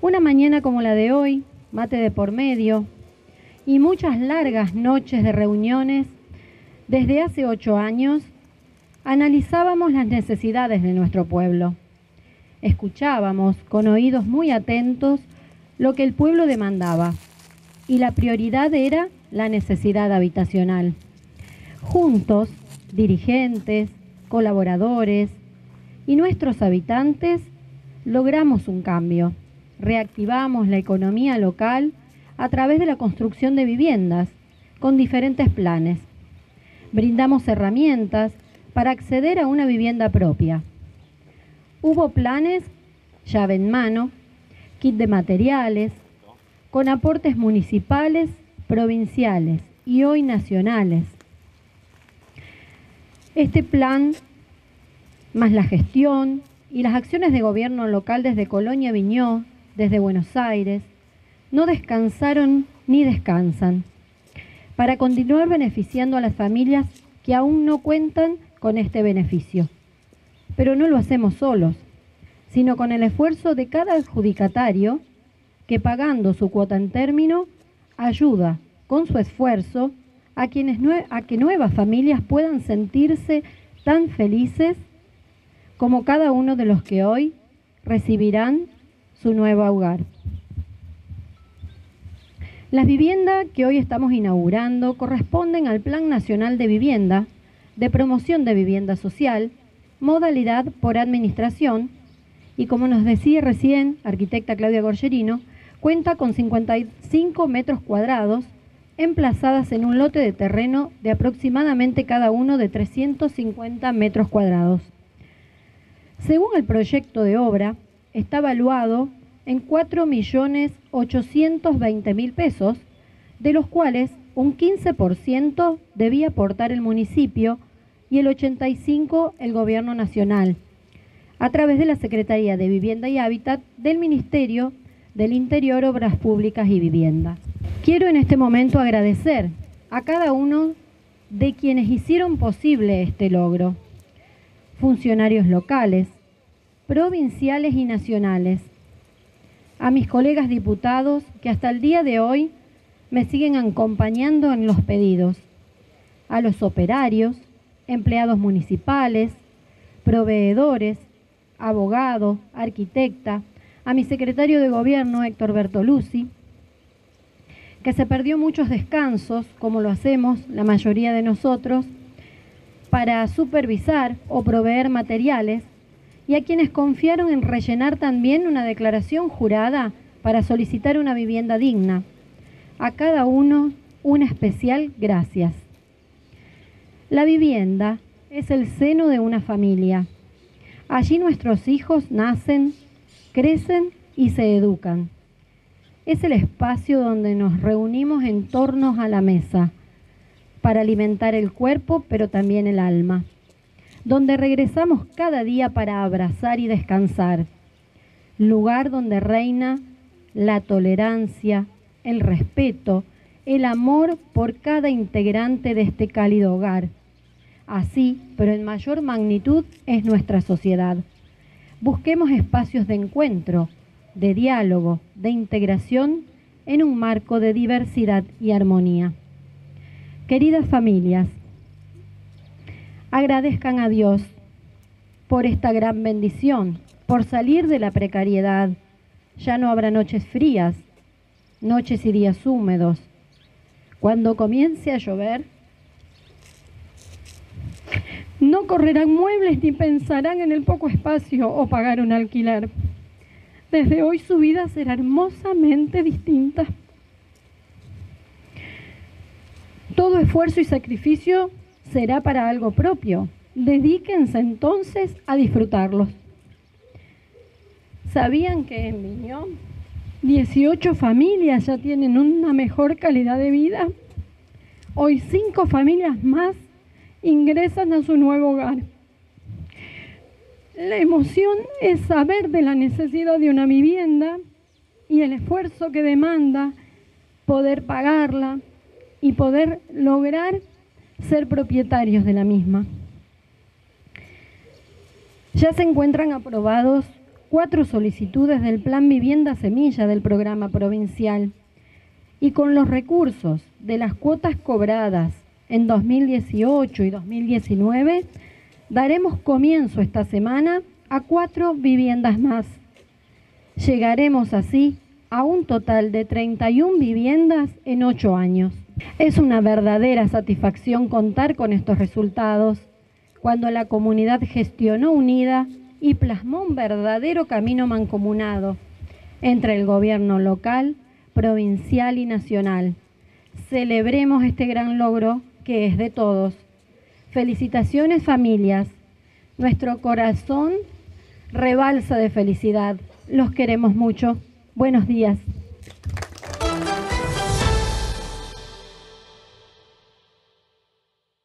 Una mañana como la de hoy, mate de por medio y muchas largas noches de reuniones, desde hace 8 años, analizábamos las necesidades de nuestro pueblo. Escuchábamos con oídos muy atentos lo que el pueblo demandaba y la prioridad era la necesidad habitacional. Juntos, dirigentes, colaboradores y nuestros habitantes logramos un cambio. Reactivamos la economía local a través de la construcción de viviendas con diferentes planes. Brindamos herramientas para acceder a una vivienda propia. Hubo planes llave en mano, kit de materiales, con aportes municipales, provinciales y hoy nacionales. Este plan, más la gestión y las acciones de gobierno local desde Colonia Viñó, desde Buenos Aires, no descansaron ni descansan para continuar beneficiando a las familias que aún no cuentan con este beneficio. Pero no lo hacemos solos, sino con el esfuerzo de cada adjudicatario que, pagando su cuota en término, ayuda con su esfuerzo a que nuevas familias puedan sentirse tan felices como cada uno de los que hoy recibirán su nuevo hogar. Las viviendas que hoy estamos inaugurando corresponden al Plan Nacional de Vivienda, de Promoción de Vivienda Social, modalidad por administración, y como nos decía recién arquitecta Claudia Gorgerino, cuenta con 55 metros cuadrados emplazadas en un lote de terreno de aproximadamente cada uno de 350 metros cuadrados. Según el proyecto de obra, está evaluado en 4.820.000 pesos, de los cuales un 15% debía aportar el municipio y el 85% el Gobierno Nacional, a través de la Secretaría de Vivienda y Hábitat del Ministerio del Interior, Obras Públicas y Vivienda. Quiero en este momento agradecer a cada uno de quienes hicieron posible este logro: funcionarios locales, provinciales y nacionales, a mis colegas diputados que hasta el día de hoy me siguen acompañando en los pedidos, a los operarios, empleados municipales, proveedores, abogados, arquitecta, a mi secretario de Gobierno, Héctor Bertoluzzi, que se perdió muchos descansos, como lo hacemos la mayoría de nosotros, para supervisar o proveer materiales, y a quienes confiaron en rellenar también una declaración jurada para solicitar una vivienda digna. A cada uno, un especial gracias. La vivienda es el seno de una familia. Allí nuestros hijos nacen, crecen y se educan. Es el espacio donde nos reunimos en torno a la mesa para alimentar el cuerpo, pero también el alma, donde regresamos cada día para abrazar y descansar, lugar donde reina la tolerancia, el respeto, el amor por cada integrante de este cálido hogar. Así, pero en mayor magnitud, es nuestra sociedad. Busquemos espacios de encuentro, de diálogo, de integración en un marco de diversidad y armonía. Queridas familias, agradezcan a Dios por esta gran bendición, por salir de la precariedad. Ya no habrá noches frías, noches y días húmedos. Cuando comience a llover, no correrán muebles ni pensarán en el poco espacio o pagar un alquiler. Desde hoy su vida será hermosamente distinta. Todo esfuerzo y sacrificio será para algo propio. Dedíquense entonces a disfrutarlos. ¿Sabían que en Viñó 18 familias ya tienen una mejor calidad de vida? Hoy 5 familias más ingresan a su nuevo hogar. La emoción es saber de la necesidad de una vivienda y el esfuerzo que demanda poder pagarla y poder lograr ser propietarios de la misma. Ya se encuentran aprobados 4 solicitudes del Plan Vivienda Semilla del programa provincial y con los recursos de las cuotas cobradas en 2018 y 2019, daremos comienzo esta semana a 4 viviendas más. Llegaremos así a un total de 31 viviendas en 8 años. Es una verdadera satisfacción contar con estos resultados, cuando la comunidad gestionó unida y plasmó un verdadero camino mancomunado entre el gobierno local, provincial y nacional. Celebremos este gran logro que es de todos. Felicitaciones, familias. Nuestro corazón rebalsa de felicidad. Los queremos mucho. Buenos días.